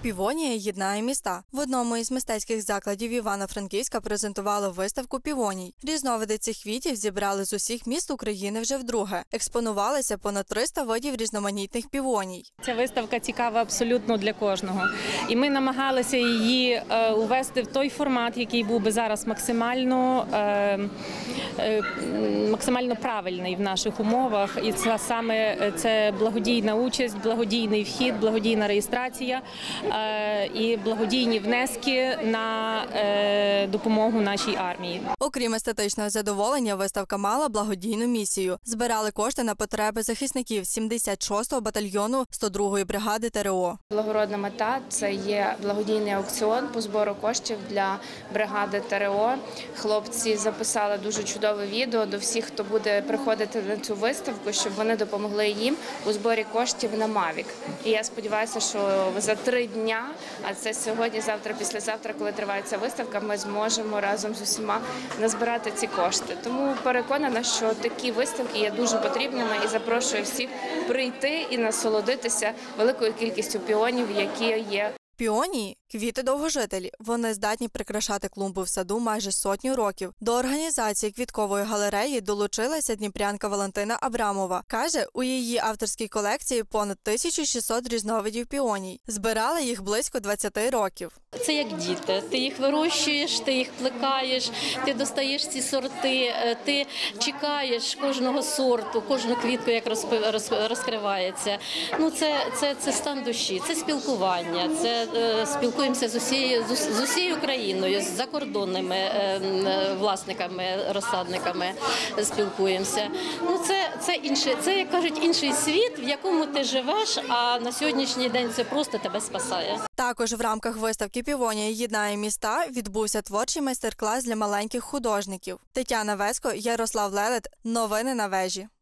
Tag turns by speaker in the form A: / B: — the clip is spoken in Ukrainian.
A: Півонія єднає міста. В одному із мистецьких закладів Івано-Франківська презентували виставку півоній. Різновиди цих квітів зібрали з усіх міст України вже вдруге. Експонувалися понад 300 видів різноманітних півоній.
B: Ця виставка цікава абсолютно для кожного. І ми намагалися її увести в той формат, який був би зараз максимально правильний в наших умовах. І це саме благодійна участь, благодійний вхід, благодійна реєстрація і благодійні внески на допомогу нашій армії.
A: Окрім естетичного задоволення, виставка мала благодійну місію. Збирали кошти на потреби захисників 76-го батальйону 102-ї бригади ТрО.
C: Благородна мета – це є благодійний аукціон по збору коштів для бригади ТрО. Хлопці записали дуже чудове відео до всіх, хто буде приходити на цю виставку, щоб вони допомогли їм у зборі коштів на Mavic. І я сподіваюся, що за 3 дня, а це сьогодні, завтра, післязавтра, коли триває ця виставка, ми зможемо разом з усіма назбирати ці кошти. Тому переконана, що такі виставки є дуже потрібними і запрошую всіх прийти і насолодитися великою кількістю піонів, які є.
A: Піонії – квіти-довгожителі. Вони здатні прикрашати клумби в саду майже 100 років. До організації квіткової галереї долучилася дніпрянка Валентина Абрамова. Каже, у її авторській колекції понад 1600 різновидів піоній. Збирали їх близько 20 років.
D: Це як діти. Ти їх вирощуєш, ти їх плекаєш, ти достаєш ці сорти, ти чекаєш кожного сорту, кожну квітку, як розкривається. Ну, це стан душі, це спілкування, це спілкуємося з усією країною, з закордонними власниками, розсадниками спілкуємося. Ну, це, як кажуть, інший світ, в якому ти живеш, а на сьогоднішній день це просто тебе спасає.
A: Також в рамках виставки «Півонія єднає міста» відбувся творчий майстер-клас для маленьких художників. Тетяна Весько, Ярослав Лелет. Новини на вежі.